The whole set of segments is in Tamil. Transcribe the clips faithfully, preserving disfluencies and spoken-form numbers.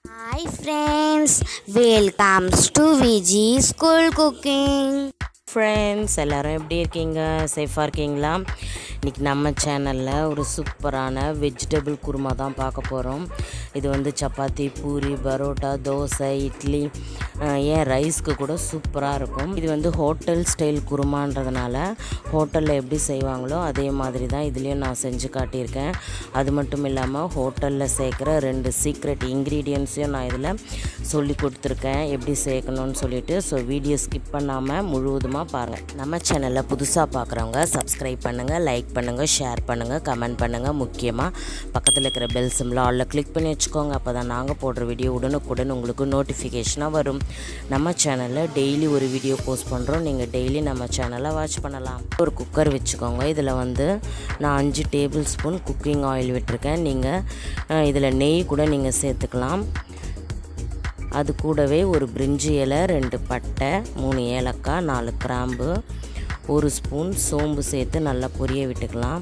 Hi friends, welcome to Vijis school cooking. Friends, எல்லாரும் எப்படி இருக்கீங்க? சேஃபாக இருக்கீங்களா? இன்றைக்கி நம்ம சேனலில் ஒரு சூப்பரான வெஜிடபிள் குருமா தான் பார்க்க போகிறோம். இது வந்து சப்பாத்தி, பூரி, பரோட்டா, தோசை, இட்லி, ஏன் ரைஸ்க்கு கூட சூப்பராக இருக்கும். இது வந்து ஹோட்டல் ஸ்டைல் குருமான்றதுனால ஹோட்டலில் எப்படி செய்வாங்களோ அதே மாதிரி தான் இதுலேயும் நான் செஞ்சு காட்டியிருக்கேன். அது மட்டும் இல்லாமல் ஹோட்டலில் சேர்க்குற ரெண்டு சீக்ரெட் இன்க்ரீடியன்ஸையும் நான் இதில் சொல்லி கொடுத்துருக்கேன் எப்படி சேர்க்கணும்னு சொல்லிட்டு. ஸோ வீடியோ ஸ்கிப் பண்ணாமல் முழுவதுமாக பாருங்கள். நம்ம சேனலில் புதுசாக பார்க்குறவங்க சப்ஸ்கிரைப் பண்ணுங்கள், லைக் பண்ணுங்கள், ஷேர் பண்ணுங்கள், கமெண்ட் பண்ணுங்கள். முக்கியமாக பக்கத்தில் இருக்கிற பெல் சிம்பிள் ஆலில் கிளிக் பண்ணி வச்சுக்கோங்க. அப்போ தான் நாங்கள் போடுற வீடியோ உடனுக்குடன் உங்களுக்கு நோட்டிஃபிகேஷனாக வரும். நம்ம சேனலில் டெய்லி ஒரு வீடியோ போஸ்ட் பண்ணுறோம். நீங்கள் டெய்லி நம்ம சேனலை வாட்ச் பண்ணலாம். ஒரு குக்கர் வச்சுக்கோங்க. இதில் வந்து நான் அஞ்சு டேபிள் ஸ்பூன் குக்கிங் ஆயில் விட்டுருக்கேன். நீங்கள் இதில் நெய் கூட நீங்கள் சேர்த்துக்கலாம். அது கூடவே ஒரு பிரிஞ்சி இலை, ரெண்டு பட்டை, மூணு ஏலக்காய், நாலு கிராம்பு, ஒரு ஸ்பூன் சோம்பு சேர்த்து நல்லா பொரிய விட்டுக்கலாம்.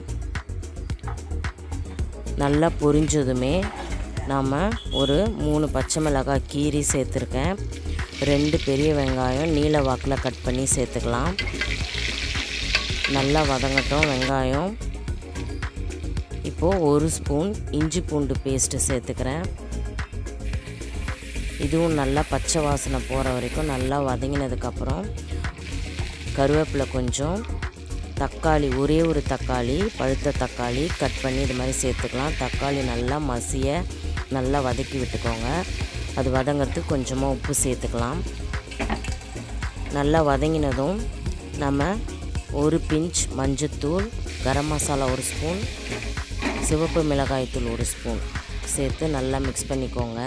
நல்லா பொரிஞ்சதுமே நாம் ஒரு மூணு பச்சை மிளகாய் கீரி சேர்த்துருக்கேன். ரெண்டு பெரிய வெங்காயம் நீல வாக்கில் கட் பண்ணி சேர்த்துக்கலாம். நல்லா வதங்கட்டும் வெங்காயம். இப்போது ஒரு ஸ்பூன் இஞ்சி பூண்டு பேஸ்ட்டு சேர்த்துக்கிறேன். இதுவும் நல்லா பச்சை வாசனை போகிற வரைக்கும் நல்லா வதங்கினதுக்கப்புறம் கருவேப்பிலை கொஞ்சம், தக்காளி ஒரே ஒரு தக்காளி, பழுத்த தக்காளி கட் பண்ணி இது மாதிரி சேர்த்துக்கலாம். தக்காளி நல்லா மசிய நல்லா வதக்கி விட்டுக்கோங்க. அது வதங்கிறதுக்கு கொஞ்சமாக உப்பு சேர்த்துக்கலாம். நல்லா வதங்கினதும் நம்ம ஒரு பிஞ்ச் மஞ்சத்தூள், கரம் மசாலா ஒரு ஸ்பூன், சிவப்பு மிளகாய்த்தூள் ஒரு ஸ்பூன் சேர்த்து நல்லா மிக்ஸ் பண்ணிக்கோங்க.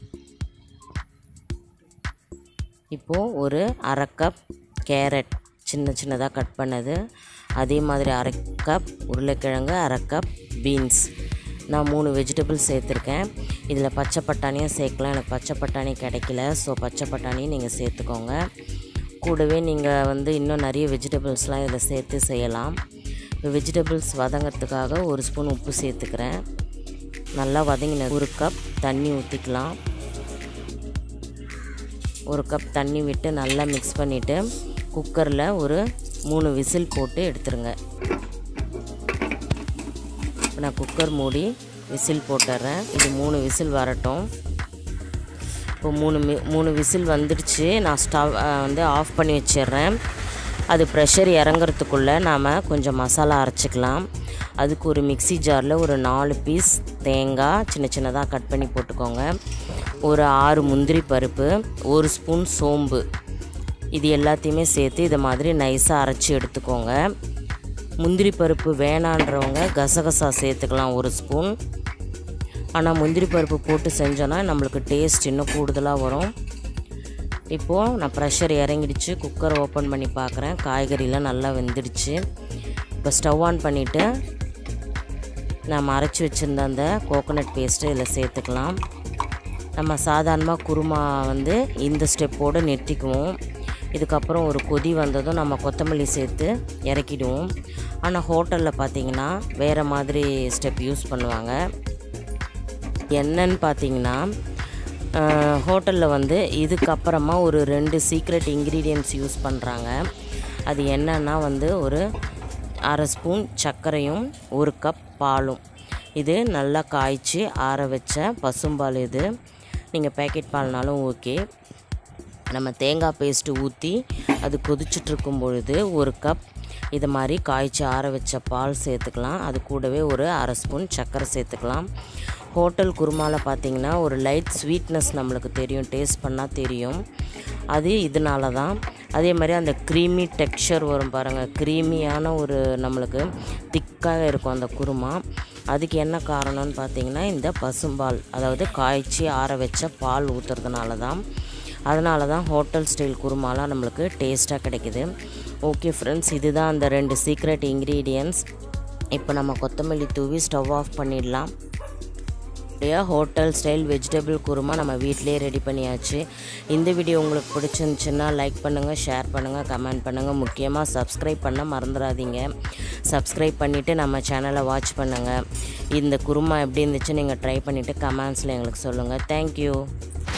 இப்போது ஒரு அரை கப் கேரட் சின்ன சின்னதாக கட் பண்ணது, அதே மாதிரி அரை கப் உருளைக்கிழங்கு, அரை கப் பீன்ஸ், நான் மூணு வெஜிடபிள்ஸ் சேர்த்துருக்கேன். இதில் பச்சை பட்டாணியும் சேர்க்கலாம். எனக்கு பச்சை பட்டாணி கிடைக்கல, ஸோ பச்சை பட்டாணியும் நீங்கள் சேர்த்துக்கோங்க. கூடவே நீங்கள் வந்து இன்னும் நிறைய வெஜிடபிள்ஸ்லாம் இதில் சேர்த்து செய்யலாம். இப்போ வெஜிடபிள்ஸ் வதங்கிறதுக்காக ஒரு ஸ்பூன் உப்பு சேர்த்துக்கிறேன். நல்லா வதங்கின ஒரு கப் தண்ணி ஊற்றிக்கலாம். ஒரு கப் தண்ணி விட்டு நல்லா மிக்ஸ் பண்ணிவிட்டு குக்கரில் ஒரு மூணு விசில் போட்டு எடுத்துருங்க. இப்போ நான் குக்கர் மூடி விசில் போட்டுறேன். இது மூணு விசில் வரட்டும். இப்போ மூணு மூணு விசில் வந்துடுச்சு. நான் ஸ்டவ் வந்து ஆஃப் பண்ணி வச்சிடுறேன். அது ப்ரெஷர் இறங்கிறதுக்குள்ளே நாம் கொஞ்சம் மசாலா அரைச்சிக்கலாம். அதுக்கு ஒரு மிக்சி ஜாரில் ஒரு நாலு பீஸ் தேங்காய் சின்ன சின்னதாக கட் பண்ணி போட்டுக்கோங்க. ஒரு ஆறு முந்திரி பருப்பு, ஒரு ஸ்பூன் சோம்பு, இது எல்லாத்தையுமே சேர்த்து இதை மாதிரி நைஸாக அரைச்சி எடுத்துக்கோங்க. முந்திரி பருப்பு வேணான்றவங்க கசகசா சேர்த்துக்கலாம் ஒரு ஸ்பூன். ஆனால் முந்திரி பருப்பு போட்டு செஞ்சோன்னா நம்மளுக்கு டேஸ்ட் இன்னும் கூடுதலாக வரும். இப்போது நான் ப்ரெஷர் இறங்கிடுச்சு. குக்கரை ஓப்பன் பண்ணி பார்க்குறேன். காய்கறிலாம் நல்லா வெந்துடுச்சு. இப்போ ஸ்டவ் ஆன் பண்ணிவிட்டு நம்ம அரைச்சி வச்சுருந்த அந்த கோகோனட் பேஸ்ட்டு இதில் சேர்த்துக்கலாம். நம்ம சாதாரணமாக குருமா வந்து இந்த ஸ்டெப்போடு நிறுத்திக்குவோம். இதுக்கப்புறம் ஒரு கொதி வந்ததும் நம்ம கொத்தமல்லி சேர்த்து இறக்கிடுவோம். ஆனால் ஹோட்டலில் பார்த்திங்கன்னா வேறு மாதிரி ஸ்டெப் யூஸ் பண்ணுவாங்க. என்னன்னு பார்த்திங்கன்னா ஹோட்டலில் வந்து இதுக்கப்புறமா ஒரு ரெண்டு சீக்ரெட் இன்க்ரீடியன்ட்ஸ் யூஸ் பண்ணுறாங்க. அது என்னன்னா வந்து ஒரு அரை ஸ்பூன் சர்க்கரையும் ஒரு கப் பாலும். இது நல்லா காய்ச்சி ஆற வச்ச பசும்பால். இது நீங்கள் பேக்கெட் பால்னாலும் ஓகே. நம்ம தேங்காய் பேஸ்ட்டு ஊற்றி அது கொதிச்சுட்ருக்கும் பொழுது ஒரு கப் இது மாதிரி காய்ச்சி ஆற வச்ச பால் சேர்த்துக்கலாம். அது கூடவே ஒரு அரை ஸ்பூன் சர்க்கரை சேர்த்துக்கலாம். ஹோட்டல் குருமாவில் பார்த்திங்கன்னா ஒரு லைட் ஸ்வீட்னஸ் நம்மளுக்கு தெரியும், டேஸ்ட் பண்ணால் தெரியும். அது இதனால தான். அதே மாதிரி அந்த க்ரீமி டெக்ஸ்சர் வரும் பாருங்கள், க்ரீமியான ஒரு நம்மளுக்கு திக்காக இருக்கும் அந்த குருமா. அதுக்கு என்ன காரணம்னு பார்த்திங்கன்னா இந்த பசும்பால், அதாவது காய்ச்சி ஆற வச்ச பால் ஊற்றுறதுனால தான். அதனால தான் ஹோட்டல் ஸ்டைல் குருமாலாம் நம்மளுக்கு டேஸ்ட்டாக கிடைக்குது. ஓகே ஃப்ரெண்ட்ஸ், இதுதான் அந்த ரெண்டு சீக்ரெட் இன்க்ரீடியன்ட்ஸ். இப்போ நம்ம கொத்தமல்லி தூவி ஸ்டவ் ஆஃப் பண்ணிடலாம். ஹோட்டல் ஸ்டைல் வெஜிடபிள் குருமா நம்ம வீட்டிலே ரெடி பண்ணியாச்சு. இந்த வீடியோ உங்களுக்கு பிடிச்சிருந்துச்சுன்னா லைக் பண்ணுங்கள், ஷேர் பண்ணுங்கள், கமெண்ட் பண்ணுங்கள். முக்கியமாக சப்ஸ்கிரைப் பண்ண மறந்துடாதீங்க. சப்ஸ்கிரைப் பண்ணிவிட்டு நம்ம சேனலை வாட்ச் பண்ணுங்கள். இந்த குருமா எப்படி இருந்துச்சு நீங்கள் ட்ரை பண்ணிவிட்டு கமெண்ட்ஸில் எங்களுக்கு சொல்லுங்கள். தேங்க்யூ.